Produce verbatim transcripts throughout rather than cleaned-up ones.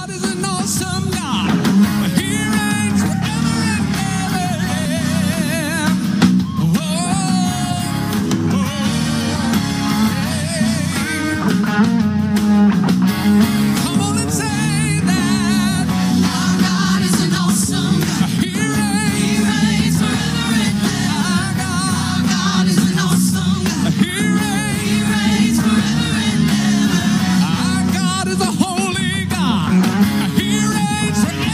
God is an awesome God. He reigns forever and ever. Oh, oh, yeah. Come on and say that. Our God is an awesome God. He reigns, he reigns forever and ever. Our God, our God is an awesome God. He reigns, he reigns forever and ever. Our God is a holy God. He reigns forever.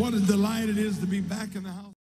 What a delight it is to be back in the house.